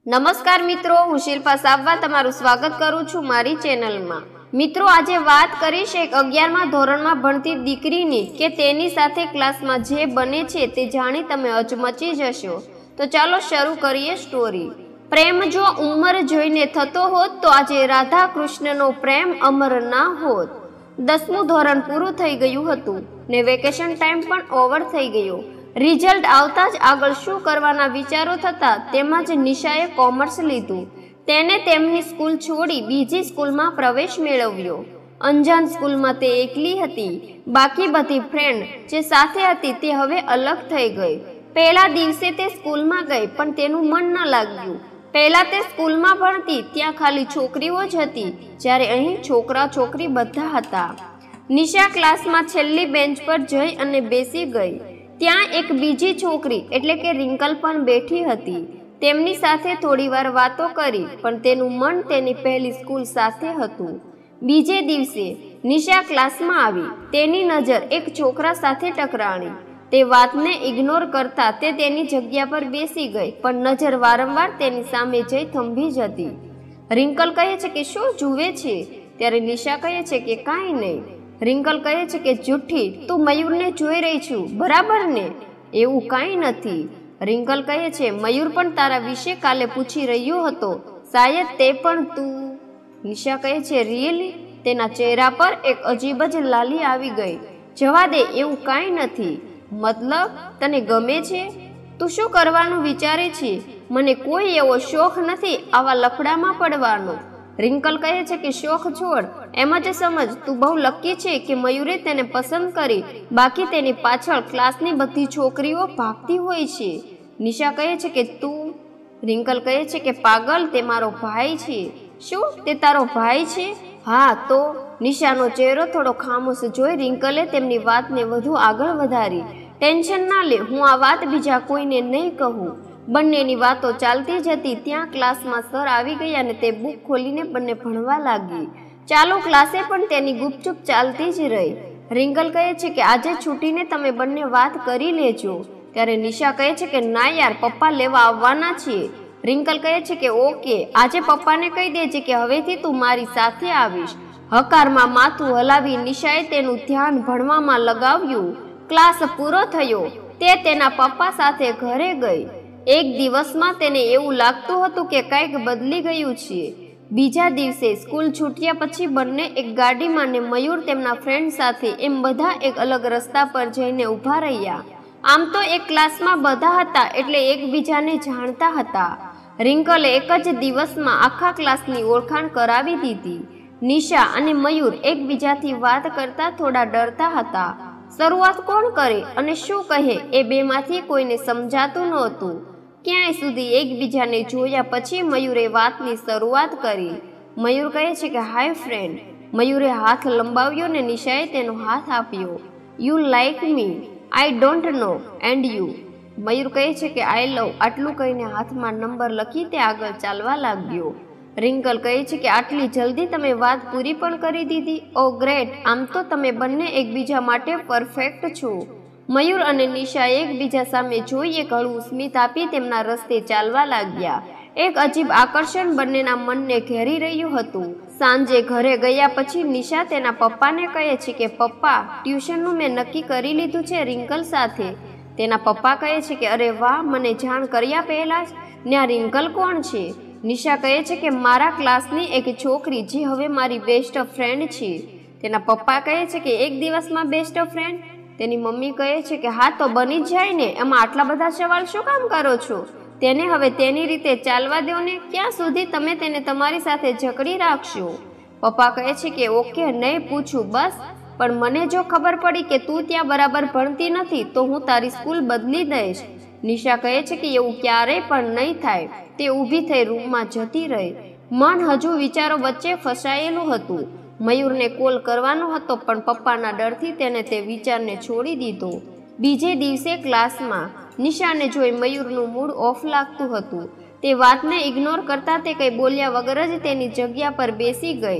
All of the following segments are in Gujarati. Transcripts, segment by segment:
નમસ્કાર મિત્રો, હું શિલ્પા સાબવા તમારું સ્વાગત કરું છું મારી ચેનલમાં। મિત્રો, આજે વાત કરીશ એક 11મા ધોરણમાં ભણતી દીકરીની કે તેની સાથે ક્લાસમાં જે બને છે તે જાણી તમે અચમચી જશો। તો ચાલો શરૂ કરીએ સ્ટોરી। પ્રેમ જો ઉંમર જોઈને થતો હોત તો આજે રાધા કૃષ્ણનો પ્રેમ અમર ના હોત। 10મું ધોરણ પૂરું થઈ ગયું હતું ને વેકેશન ટાઈમ પણ ઓવર થઈ ગયો। રિઝલ્ટ આવતા જ આગળ શું કરવાના વિચારો થતા તેમાં જ નિશાએ કોમર્સ લીધું। તેને તેમની સ્કૂલ છોડી બીજી સ્કૂલમાં પ્રવેશ મેળવ્યો। અંજાન સ્કૂલમાં તે એકલી હતી, બાકી બધી ફ્રેન્ડ જે સાથે હતી તે હવે અલગ થઈ ગઈ। પહેલા દિવસે તે સ્કૂલમાં ગઈ પણ તેનું મન ન લાગ્યું। પહેલા તે સ્કૂલમાં ભણતી ત્યાં ખાલી છોકરીઓ જ હતી, જ્યારે અહીં છોકરા છોકરી બધા હતા। નિશા ક્લાસમાં છેલ્લી બેન્ચ પર જઈ અને બેસી ગઈ। ત્યાં એક બીજી છોકરી એટલે કે રિંકલ પણ બેઠી હતી। તેમની સાથે થોડીવાર વાતો કરી પણ તેનું મન તેની પહેલી સ્કૂલ સાથે હતું। બીજે દિવસે નિશા ક્લાસમાં આવી। તેની નજર એક છોકરા સાથે ટકરાણી। તે વાતને ઇગ્નોર કરતા તે તેની જગ્યા પર બેસી ગઈ પણ નજર વારંવાર તેની સામે જઈ થંભી જતી। રિંકલ કહે છે કે શું જુએ છે? ત્યારે નિશા કહે છે કે કાંઈ નહીં। રિંકલ કહે છે કે જુઠ્ઠી, તું મયુરને જોઈ રહી છું, બરાબર ને? એવું કાંઈ નથી। રિંકલ કહે છે મયુર પણ તારા વિશે કાલે પૂછી રહ્યો હતો, શાયદ તે પણ તું। નિશા કહે છે રિયલી? તેના ચહેરા પર એક અજીબ જ લાલી આવી ગઈ। જવા દે, એવું કાંઈ નથી। મતલબ તને ગમે છે? તું શું કરવાનું વિચારે છે? મને કોઈ એવો શોખ નથી આવા લફડામાં પડવાનો। રિંકલ કહે છે કે શોખ છોડ, એમ જ સમજ તું બહુ લકી છે કે મયુરે તેને પસંદ કરી, બાકી તેની પાછળ ક્લાસની બધી છોકરીઓ ભાગતી હોય છે। નિશા કહે છે કે તું? રિંકલ કહે છે કે પાગલ, તે મારો ભાઈ છે। શું તે તારો ભાઈ છે? હા તો? નિશાનો ચહેરો થોડો ખામોશ જોઈ રિંકલે તેમની વાતને વધુ આગળ વધારી। ટેન્શન ના લે, હું આ વાત બીજા કોઈને નહીં કહું। બંનેની વાતો ચાલતી જ હતી ત્યાં ક્લાસમાં સર આવી ગયા અને તે બુક ખોલીને બંને ભણવા લાગી। ચાલુ ક્લાસે પણ તેની ગુપચુપ ચાલતી જ રહી। રિંકલ કહે છે કે આજે છૂટીને તમે બંને વાત કરી લેજો। ત્યારે નિશા કહે છે કે ના યાર, પપ્પા લેવા આવવાના છીએ। રિંકલ કહે છે કે ઓકે, આજે પપ્પાને કહી દેજે કે હવેથી તું મારી સાથે આવીશ। હકારમાં માથું હલાવી નિશાએ તેનું ધ્યાન ભણવામાં લગાવ્યું। ક્લાસ પૂરો થયો, તે તેના પપ્પા સાથે ઘરે ગઈ। એક દિવસમાં તેને એવું લાગતું હતું કે કંઈક બદલી ગયું છે। બીજા દિવસે સ્કૂલ છૂટ્યા પછી બંને એક ગાડીમાં ને મયુર તેમના ફ્રેન્ડ સાથે એમ બધા એક અલગ રસ્તા પર જઈને ઊભા રહ્યા। આમ તો એક ક્લાસમાં બધા હતા એટલે એકબીજાને જાણતા હતા। રિંકલે એક જ દિવસમાં આખા ક્લાસની ઓળખાણ કરાવી દીધી। નિશા અને મયુર એકબીજાથી વાત કરતા થોડા ડરતા હતા। શરૂઆત કોણ કરે અને શું કહે એ બેમાંથી કોઈને સમજાતું નહોતું। ક્યાંય સુધી એકબીજાને જોયા પછી મયુરે વાતની શરૂઆત કરી। મયુર કહે છે કે હાય ફ્રેન્ડ। મયુરે હાથ લંબાવ્યો ને નિશાએ તેનો હાથ આપ્યો। You like me? I don't know, and you? Mayur કહે છે કે આઈ લવ। આટલું કહીને હાથમાં નંબર લખી તે આગળ ચાલવા લાગ્યો। રિંકલ કહે છે કે આટલી જલ્દી તમે વાત પૂરી પણ કરી દીધી? ઓ ગ્રેટ, આમ તો તમે બંને એકબીજા માટે પરફેક્ટ છો। મયુર અને નિશા એકબીજા સામે જોઈ એક હળવું સ્મિત આપી તેમના રસ્તે ચાલવા લાગ્યા। એક અજીબ આકર્ષણ બંનેના મનને ઘેરી રહ્યું હતું। સાંજે ઘરે ગયા પછી નિશા તેના પપ્પાને કહે છે કે પપ્પા, ટ્યુશનનું મેં નક્કી કરી લીધું છે રિંકલ સાથે। તેના પપ્પા કહે છે કે અરે વાહ, મને જાણ કર્યા પહેલા જ? ને આ રિંકલ કોણ છે? નિશા કહે છે કે મારા ક્લાસની એક છોકરી જે હવે મારી બેસ્ટ ફ્રેન્ડ છે। તેના પપ્પા કહે છે કે એક દિવસમાં બેસ્ટ ફ્રેન્ડ? તેની મમ્મી કહે છે કે હા તો બની જ જાય ને, એમાં આટલા બધા સવાલ શું કામ કરો છો? તેને હવે તેની રીતે ચાલવા દો ને, ક્યાં સુધી તમે તેને તમારી સાથે જકડી રાખશો? પપ્પા કહે છે કે ઓકે, નહીં પૂછું બસ, પણ મને જો ખબર પડી કે તું ત્યાં બરાબર ભણતી નથી તો હું તારી સ્કૂલ બદલી દઈશ। નિશા કહે છે કે એવું ક્યારેય પણ નહીં થાય। તે ઊભી થઈ રૂમમાં જતી રહી। મન હજુ વિચારો વચ્ચે ફસાયેલું હતું। મયુરને કોલ કરવાનો હતો પણ પપ્પાના ડરથી તેને તે વિચારને છોડી દીધો। બીજે દિવસે ક્લાસમાં નિશાને જોઈ મયુરનું મૂડ ઓફ લાગતું હતું। તે વાતને ઇગ્નોર કરતા તે કંઈ બોલ્યા વગર જ તેની જગ્યા પર બેસી ગઈ।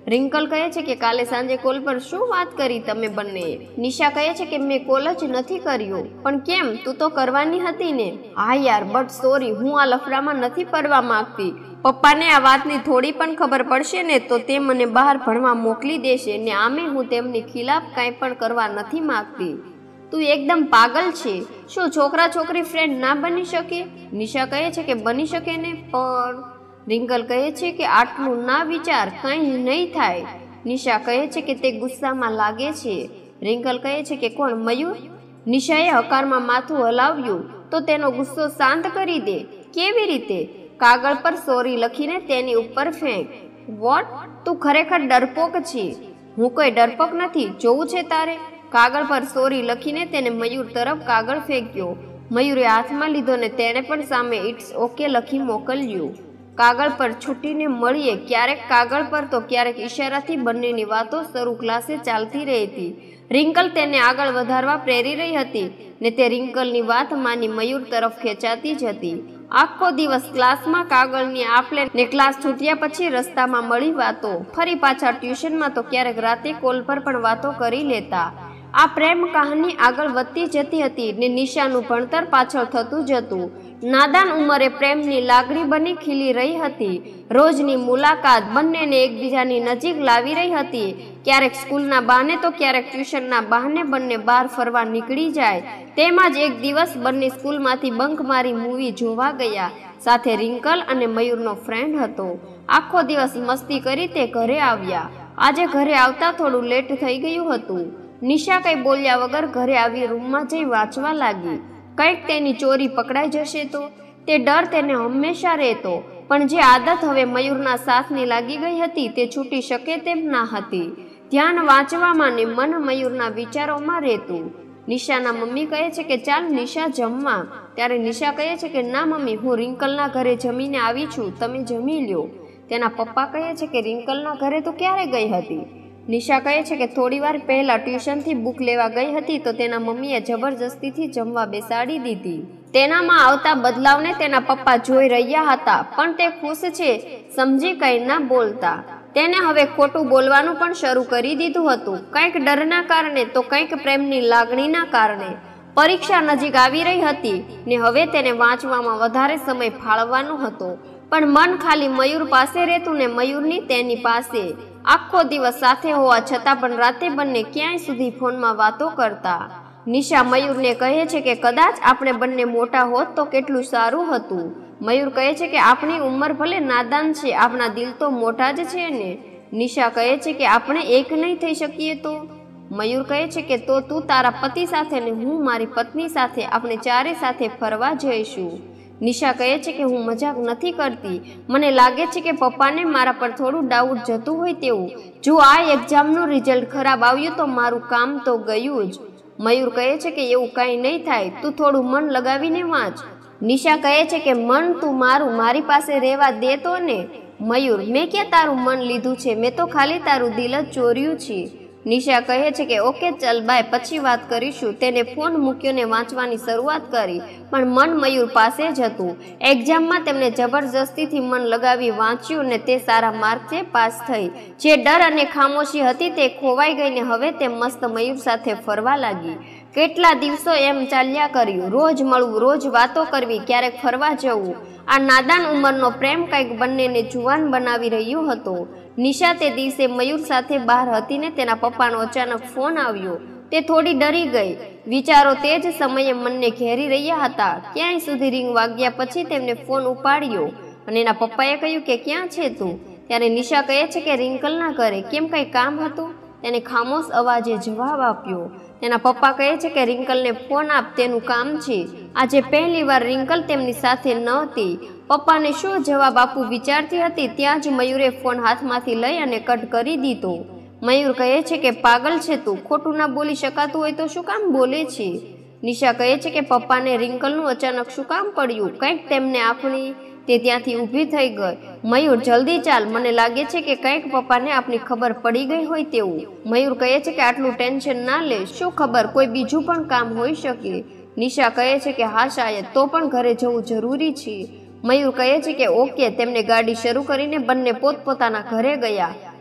રિંકલ કહે છે કે કાલે સાંજે કોલ પર શું વાત કરી તમે બંને? નિશા કહે છે કે મેં કોલ જ નથી કર્યો. પણ કેમ? તું તો કરવાની હતી ને. હા યાર, બટ સોરી, હું આ લફડામાં નથી પડવા માંગતી. પપ્પાને આ વાતની થોડી પણ ખબર પડશે ને તો તે મને બહાર ભણવા મોકલી દેશે ને આમે હું તેમની ખિલાફ કાંઈ પણ કરવા નથી માંગતી. તું એકદમ પાગલ છે. શું છોકરા છોકરી ફ્રેન્ડ ના બની શકે? નિશા કહે છે કે બની શકે ને, પણ રિંકલ કહે છે કે આટલું ના વિચાર, કંઈ નહીં થાય. નિશા કહે છે કે તે ગુસ્સામાં લાગે છે. રિંકલ કહે છે કે કોણ, મયુર? નિશાએ હકારમાં માથું હલાવ્યું. તો તેનો ગુસ્સો શાંત કરી દે. કેવી રીતે? કાગળ પર સોરી લખીને તેની ઉપર ફેંક. વોટ? તું ખરેખર ડરપોક છે. હું કોઈ ડરપોક નથી, જોવું છે તારે? કાગળ પર સોરી લખીને તેને મયુર તરફ કાગળ ફેંક્યો. મયુરે હાથમાં લીધો ને તેણે પણ સામે ઇટ્સ ઓકે લખી મોકલ્યું. કાગળ પર છૂટીને મળીએ. ક્યારેક કાગળ પર તો ક્યારેક ઈશારાથી બંનેની વાતો શરૂ ક્લાસે ચાલતી રહી હતી. રિંકલ તેને આગળ વધારવા પ્રેરી રહી હતી ને તે રિંકલની વાત માની મયુર તરફ ખેંચાતી જ હતી. આખો દિવસ ક્લાસમાં કાગળની આપલે ને ક્લાસ છૂટ્યા પછી રસ્તામાં મળી વાતો. ફરી પાછા ટ્યુશનમાં તો ક્યારેક રાતે કોલ પર પણ વાતો કરી લેતા. આ પ્રેમ કહાની આગળ વધતી જતી હતી ને નિશાનું ભણતર પાછળ થતું જતું. નાદાન ઉંમરે પ્રેમની લાગણી બની ખીલી રહી હતી. રોજની મુલાકાત બંનેને એકબીજાની નજીક લાવી રહી હતી. ક્યારેક સ્કૂલના બહાને તો ક્યારેક ટ્યુશનના બહાને બંને બહાર ફરવા નીકળી જાય. તેમાં જ એક દિવસ બંને સ્કૂલમાંથી બંક મારી મૂવી જોવા ગયા. સાથે રિંકલ અને મયુરનો ફ્રેન્ડ હતો. આખો દિવસ મસ્તી કરી તે ઘરે આવ્યા. આજે ઘરે આવતા થોડું લેટ થઈ ગયું હતું. નિશા કંઈ બોલ્યા વગર ઘરે આવી રૂમમાં જઈ વાંચવા લાગી. કંઈક તેની ચોરી પકડાઈ જશે તો તે ડર તેને હંમેશા રહેતો. પણ જે આદત હવે મયુરના સાથની લાગી ગઈ હતી તે છૂટી શકે તેમ ના હતી. ધ્યાન વાંચવામાં ને મન મયુરના વિચારોમાં રહેતું. નિશાના મમ્મી કહે છે કે ચાલ નિશા જમવા. ત્યારે નિશા કહે છે કે ના મમ્મી, હું રિંકલના ઘરે જમીને આવી છું, તમે જમી લ્યો. તેના પપ્પા કહે છે કે રિંકલના ઘરે તો ક્યારે ગઈ હતી? નિશા કહે છે કે થોડી વાર પહેલા ટ્યુશનથી બુક લેવા ગઈ હતી તો તેના મમ્મીએ જબરજસ્તીથી જમવા બેસાડી દીધી. તેનામાં આવતા બદલાવને તેના પપ્પા જોઈ રહ્યા હતા, પણ તે ખુશ છે સમજી કંઈ ના બોલતા. તેને હવે ખોટું બોલવાનું પણ શરૂ કરી દીધું હતું. કંઈક ડરના કારણે તો કંઈક પ્રેમની લાગણીના કારણે. પરીક્ષા નજીક આવી રહી હતી ને હવે તેને વાંચવામાં વધારે સમય ફાળવવાનો હતો. પણ મન ખાલી મયુર પાસે રહેતું ને મયુરની તેની પાસે. આખો દિવસ સાથે હોવા છતાં પણ રાતે બંને ક્યાંય સુધી ફોનમાં વાતો કરતા. નિશા મયુરને કહે છે કે કદાચ આપણે બંને મોટા હોત તો કેટલું સારું હતું. મયુર કહે છે કે આપણી ઉંમર ભલે નાદાન છે, આપણા દિલ તો મોટા જ છે ને. નિશા કહે છે કે આપણે એક નહીં થઈ શકીએ તો? મયુર કહે છે કે તો તું તારા પતિ સાથે ને હું મારી પત્ની સાથે, આપણે ચારે સાથે ફરવા જઈશું. નિશા કહે છે કે હું મજાક નથી કરતી. મને લાગે છે કે પપ્પાને મારા પર થોડું ડાઉટ જતું હોય તેવું. જો આ એક્ઝામનું રિઝલ્ટ ખરાબ આવ્યું તો મારું કામ તો ગયું જ. મયુર કહે છે કે એવું કાંઈ નહીં થાય, તું થોડું મન લગાવીને વાંચ. નિશા કહે છે કે મન તું મારી પાસે રહેવા દે તો ને. મયુર, મેં ક્યાં તારું મન લીધું છે, મેં તો ખાલી તારું દિલ જ ચોર્યું છે. નિશા કહે છે કે ઓકે ચલ બાય, પછી વાત કરીશું. તેને ફોન મૂક્યો ને વાંચવાની શરૂઆત કરી, પણ મન મયુર પાસે જ હતું. એક્ઝામમાં તેમને જબરજસ્તીથી મન લગાવી વાંચ્યું ને તે સારા માર્કસે પાસ થઈ. જે ડર અને ખામોશી હતી તે ખોવાઈ ગઈ ને હવે તે મસ્ત મયુર સાથે ફરવા લાગી. કેટલા દિવસો એમ ચાલ્યા કર્યું. રોજ મળવું, રોજ વાતો કરવી, ક્યારેક ફરવા જવું. આ નાદાન ઉંમરનો પ્રેમ કંઈક બંનેને જુવાન બનાવી રહ્યો હતો. નિશા તે દિવસે મયુર સાથે બહાર હતી ને તેના પપ્પાનો અચાનક ફોન આવ્યો. તે થોડી ડરી ગઈ. વિચારો તે જ સમયે મનને ઘેરી રહ્યા હતા. ક્યાંય સુધી રિંગ વાગ્યા પછી તેમને ફોન ઉપાડ્યો અને એના પપ્પાએ કહ્યું કે ક્યાં છે તું? ત્યારે નિશા કહે છે કે રિંકલના ઘરે. કેમ કંઈ કામ હતું? તેને ખામોશ અવાજે જવાબ આપ્યો. તેના પપ્પા કહે છે કે રિંકલને ફોન આપ, તેનું કામ છે. આજે પહેલી વાર રિંકલ તેમની સાથે ન હતી. પપ્પાને શું જવાબ આપવું વિચારતી હતી ત્યાં જ મયુરે ફોન હાથમાંથી લઈ અને કટ કરી દીધો. મયુર કહે છે કે પાગલ છે તું, ખોટું ના બોલી શકાતું હોય તો શું કામ બોલે છે? નિશા કહે છે કે પપ્પાને રિંકલનું અચાનક શું કામ પડ્યું? કંઈક તેમને આપણી. તે ત્યાંથી ઊભી થઈ ગઈ. મયુર જલ્દી ચાલ, મને લાગે છે કે કંઈક પપ્પાને આપની ખબર પડી ગઈ હોય તેવું. મયુર કહે છે કે આટલું ટેન્શન ના લે, શું ખબર કોઈ બીજું પણ કામ હોઈ શકે. નિશા કહે છે કે હા શાયદ, તો પણ ઘરે જવું જરૂરી છે. મયુર કહે છે કે ઓકે. તેમને ગાડી શરૂ કરીને બંને પોતપોતાના ઘરે ગયા.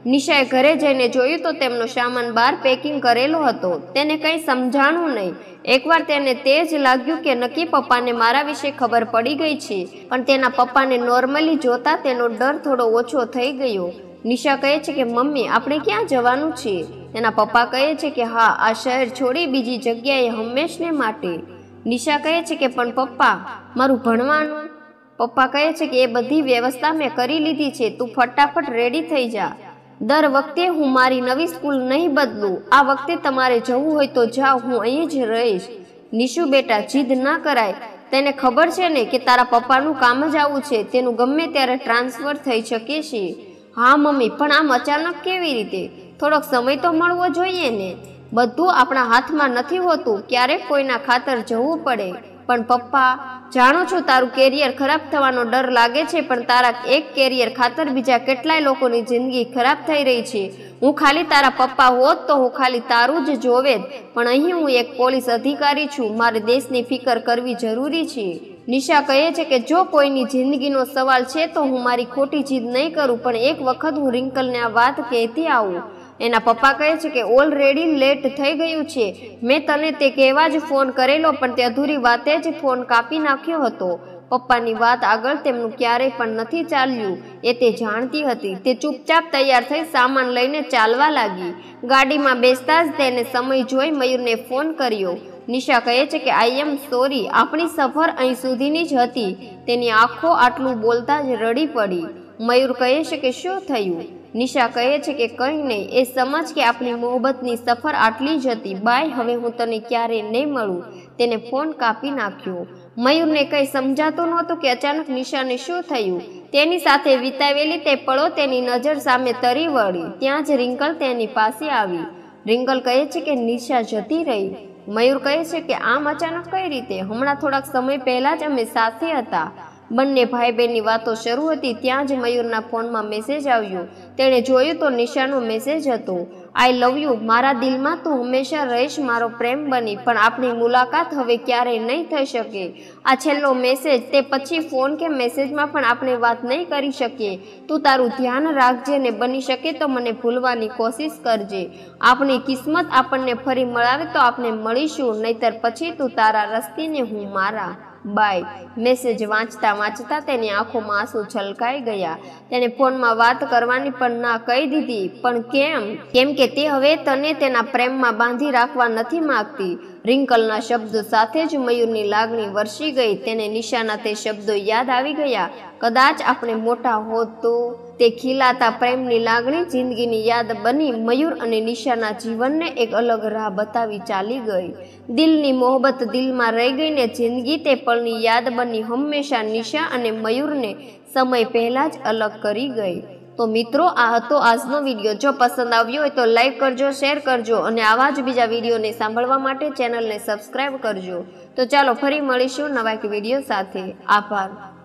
નિશાએ ઘરે જઈને જોયું તો તેમનો સામાન બહાર પેકિંગ કરેલો હતો. તેને કંઈ સમજાણું નહીં. એકવાર તેને તે જ લાગ્યું કે નક્કી પપ્પાને મારા વિશે ખબર પડી ગઈ છે, પણ તેના પપ્પાને નોર્મલી જોતા તેનો ડર થોડો ઓછો થઈ ગયો. નિશા કહે છે કે મમ્મી, આપણે ક્યાં જવાનું છે? તેના પપ્પા કહે છે કે હા, આ શહેર છોડી બીજી જગ્યાએ હંમેશને માટે. નિશા કહે છે કે પણ પપ્પા, મારું ભણવાનું? પપ્પા કહે છે કે એ બધી વ્યવસ્થા મેં કરી લીધી છે, તું ફટાફટ રેડી થઈ જા. દર વખતે હું મારી નવી સ્કૂલ નહીં બદલું. આ વખતે તમારે જવું હોય તો જાઓ, હું અહીં જ રહીશ. નિશુ બેટા, જીદ ના કરાય. તેને ખબર છે ને કે તારા પપ્પાનું કામ જ આવું છે, તેનું ગમે ત્યારે ટ્રાન્સફર થઈ શકે છે. હા મમ્મી, પણ આમ અચાનક કેવી રીતે? થોડોક સમય તો મળવો જોઈએ ને. બધું આપણા હાથમાં નથી હોતું, ક્યારેક કોઈના ખાતર જવું પડે. પણ પપ્પા, જાણું છું તારું કેરિયર ખરાબ થવાનો ડર લાગે છે, પણ તારા એક કેરિયર ખાતર બીજા કેટલાય લોકોની જિંદગી ખરાબ થઈ રહી છે. હું ખાલી તારા પપ્પા હોત તો હું ખાલી તારું જ જોવેત, પણ અહીં હું એક પોલીસ અધિકારી છું. મારે દેશની ફિકર કરવી જરૂરી છે. નિશા કહે છે કે જો કોઈની જિંદગીનો સવાલ છે તો હું મારી ખોટી જીદ નહીં કરું, પણ એક વખત હું રિંકલને આ વાત કહેતી આવું. એના પપ્પા કહે છે કે ઓલરેડી લેટ થઈ ગયું છે. મેં તને તે કહેવા જ ફોન કરેલો, પણ તે અધૂરી વાતે જ ફોન કાપી નાખ્યો હતો. પપ્પાની વાત આગળ તેમનું ક્યારેય પણ નથી ચાલ્યું, એ તે જાણતી હતી. તે ચૂપચાપ તૈયાર થઈ સામાન લઈને ચાલવા લાગી. ગાડીમાં બેસતા જ તેને સમય જોઈ મયુરને ફોન કર્યો. નિશા કહે છે કે આઈ એમ સોરી, આપણી સફર અહીં સુધીની જ હતી. તેની આંખો આટલું બોલતા જ રડી પડી. મયુર કહે છે કે શું થયું? નિશા કહે છે કે કંઈ નહીં, એ સમજ કે આપણી મોહબ્બતની સફર આટલી જ હતી. બાય, હવે હું તને ક્યારેય નહીં મળું. તેને ફોન કાપી નાખ્યો. મયુરને કંઈ સમજાતું નહોતું કે અચાનક નિશાને શું થયું. તેની સાથે વિતાવેલી તે પળો તેની નજર સામે તરી વળી. ત્યાં જ રિંકલ તેની પાસે આવી. રિંકલ કહે છે કે નિશા જતી રહી. મયુર કહે છે કે આમ અચાનક કઈ રીતે? હમણાં થોડાક સમય પહેલા જ અમે સાથે હતા. બંને ભાઈ બહેનની વાતો શરૂ હતી ત્યાં જ મયુરના ફોનમાં મેસેજ આવ્યો. તેણે જોયું તો નિશાનો મેસેજ હતો. આઈ લવ યુ, મારા દિલમાં તું હંમેશા રહીશ, મારો પ્રેમ બની, પણ આપણી મુલાકાત હવે ક્યારેય નહીં થઈ શકે. આ છેલ્લો મેસેજ. તે પછી ફોન કે મેસેજમાં પણ આપણે વાત નહીં કરી શકીએ. તું તારું ધ્યાન રાખજે ને બની શકે તો મને ભૂલવાની કોશિશ કરજે. આપણી કિસ્મત આપણને ફરી મળાવે તો આપણે મળીશું, નહીતર પછી તું તારા રસ્તે ને હું મારા. બાય. મેસેજ વાંચતા વાંચતા તેની આંખોમાં આંસુ છલકાઈ ગયા. તેને ફોનમાં વાત કરવાની પણ ના કહી દીધી. પણ કેમ? કેમ કે તે હવે તને તેના પ્રેમમાં બાંધી રાખવા નથી માંગતી. રિંકલના શબ્દો સાથે જ મયુરની લાગણી વરસી ગઈ. તેને નિશાના તે શબ્દો યાદ આવી ગયા. કદાચ આપણે મોટા હોત તો. તે ખીલાતા પ્રેમની લાગણી જિંદગીની યાદ બની. મયુર અને નિશાના જીવનને એક અલગ રાહ બતાવી ચાલી ગઈ. દિલની મોહબ્બત દિલમાં રહી ગઈ ને જિંદગી તે પળની યાદ બની. હંમેશા નિશા અને મયુરને સમય પહેલા જ અલગ કરી ગઈ. તો મિત્રો, આ હતો આજનો વિડીયો. જો પસંદ આવ્યો હોય તો લાઈક કરજો, શેર કરજો અને આવા જ બીજા વિડીયોને સાંભળવા માટે ચેનલને સબસ્ક્રાઈબ કરજો. તો ચાલો ફરી મળીશું નવા એક વિડીયો સાથે. આભાર.